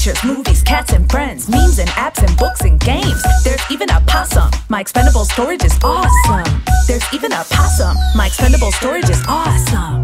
pictures, movies, cats and friends, memes and apps and books and games. There's even a possum. My expendable storage is awesome. There's even a possum. My expendable storage is awesome.